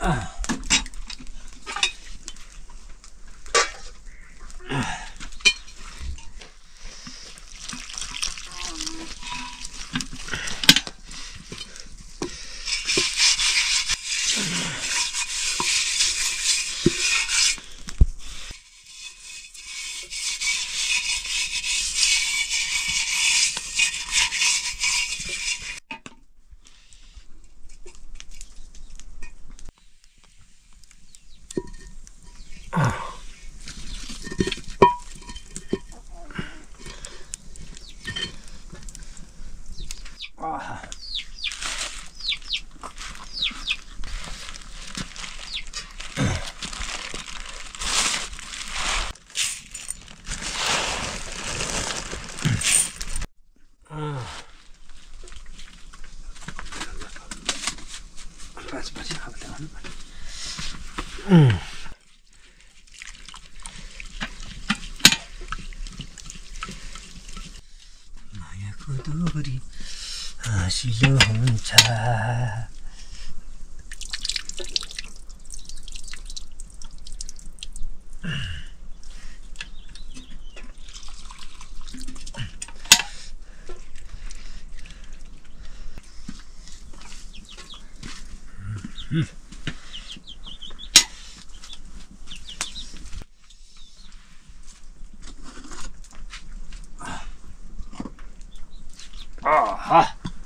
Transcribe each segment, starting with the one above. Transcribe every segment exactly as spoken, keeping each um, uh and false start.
मायाको दोरी हाँसिलो हुन्छ आहा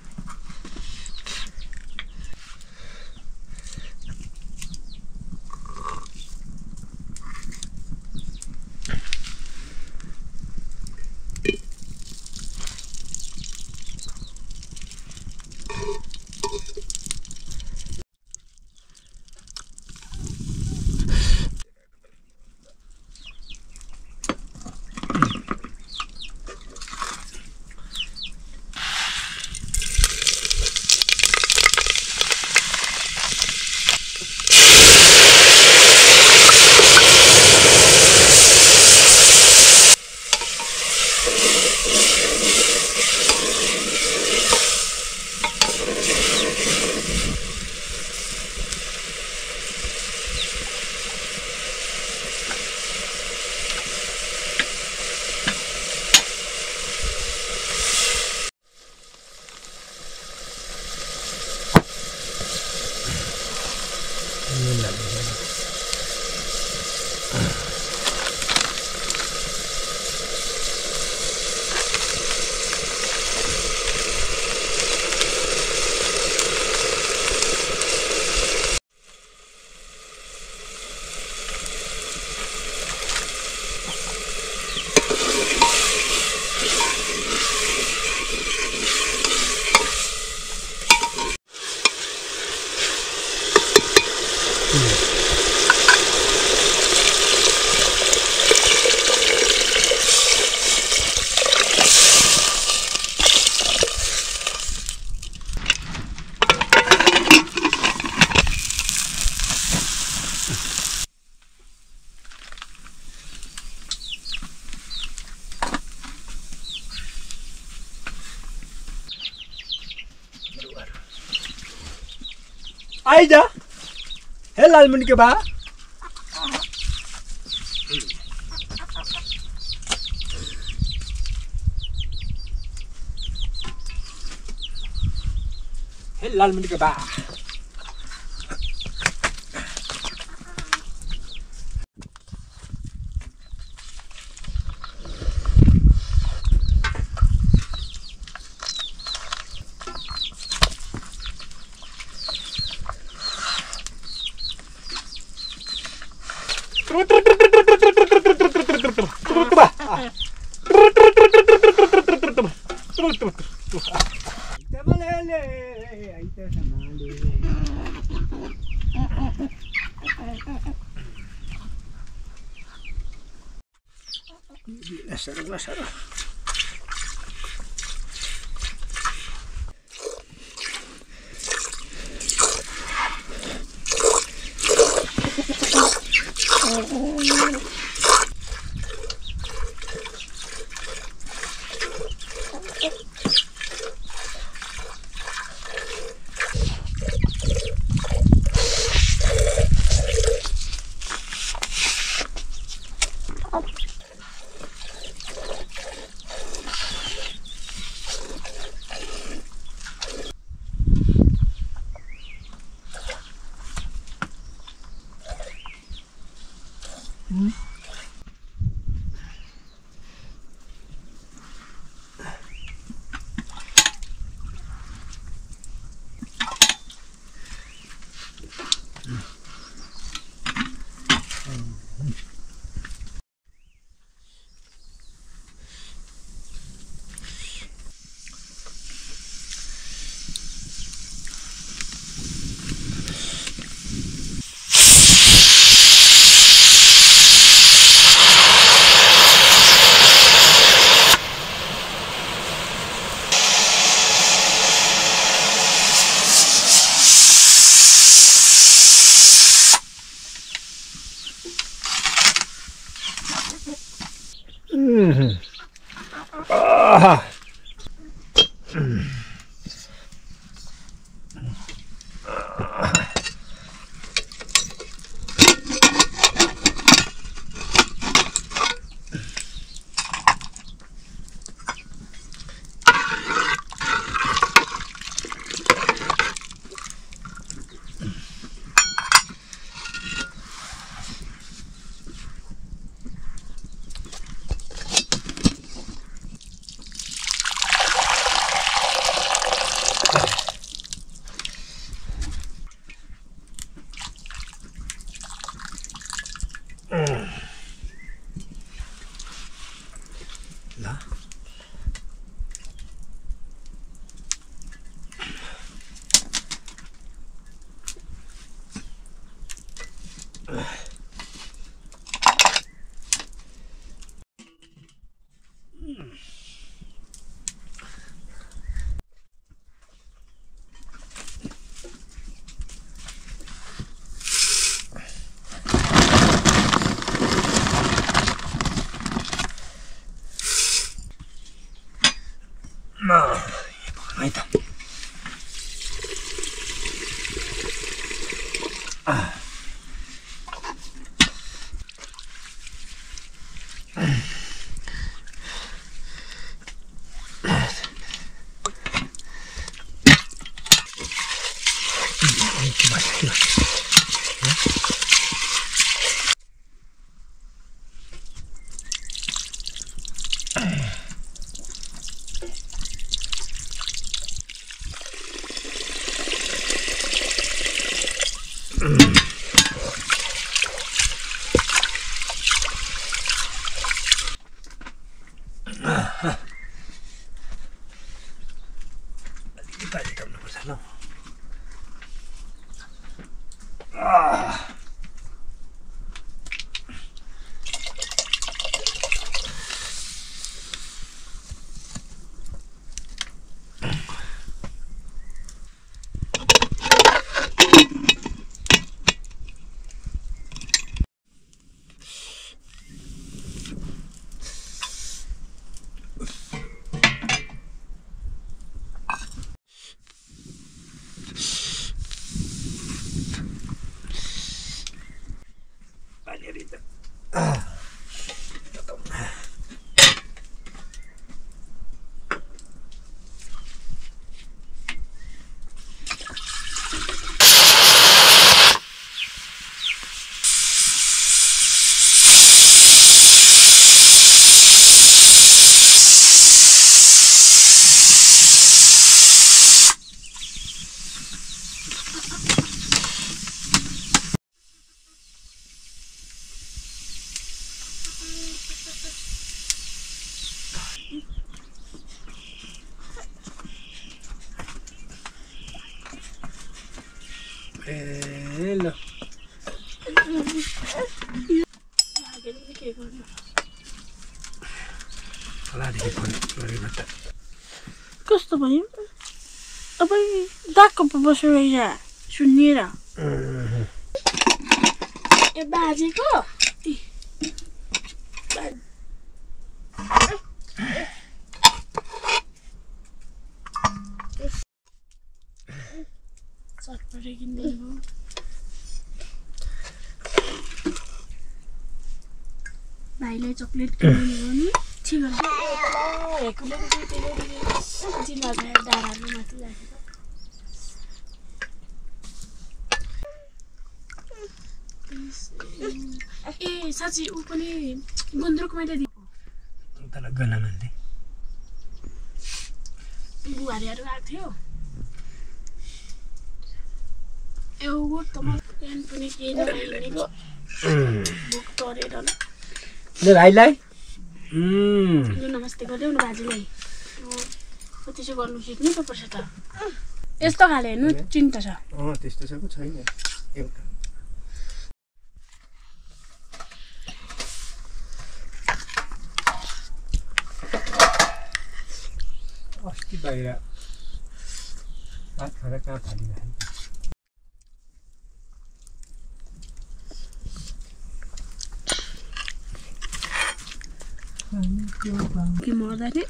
आइजा हे लालमुनि के बा हे लालमुनि के बा Seru, seru. Mhm. Ah. Là. Nah, ahí está. Ah. Aलिकति गर्नुपर्छ ल Rita. Ah. Hello. कस्तो भयो तपाईँ दागको पो बसेर सुनिएर ए बाजेको चटपटे किन्दिनु भाइलाई चक्लेट किन्दिनु हो नि छिगो हेकुले जिल्ला डाँडामा माथि राखेको ए साँच्ची ऊ पनि गुन्द्रुक मैले दिएको तर गनामाले बुहारीहरू आएको थियो एउटा त म प्यान्ट पनि केही नलाइनेको भोक तरेर ल भाइलाई लु नमस्ते गरिदेऊ न बाजेलाई कति चाहिँ गर्नु सिक्नु त पर्छ त यस्तो खाले हेर्नु चिन्ता छ अँ त्यस्तो छ छैन एउटा अस्ति बाहिर भात खाएर कहाँ फालिरहेको जाने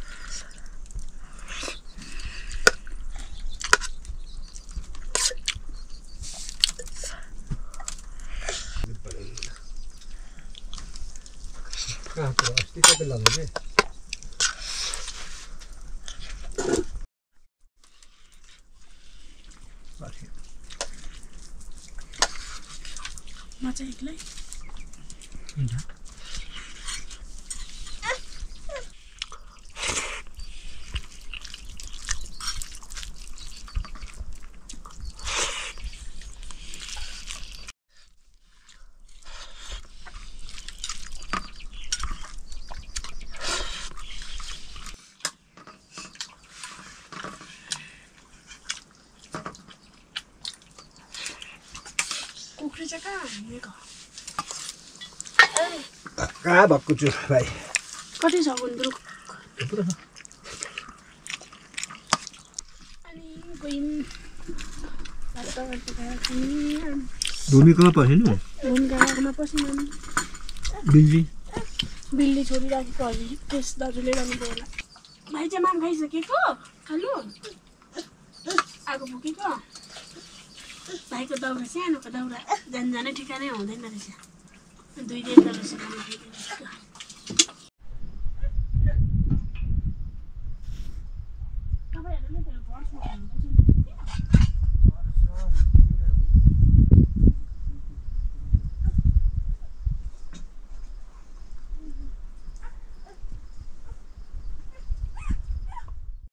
कहाँ थियो अस्ति कतै लगाउने म चाहिँ एक्लै कुखुरी चाहिँ कहाँ हानेको कहाँ भएको छु भाइ कति छ गुन्द्रुक अनि गइम बाटो बाटो खायो भूमिकामा पसेन भूमिकामा पसिन बिल्ली बिल्ली छोडिराखेको अघि त्यस दाजुले लानुभयो होला भाइ चाहिँ माम खाइसकेको खानु आगो फुकेको भाइको दाउरा सानोको दाउरा जान जानै ठिकानै हुँदैन रहेछ दुई दिन रहेछ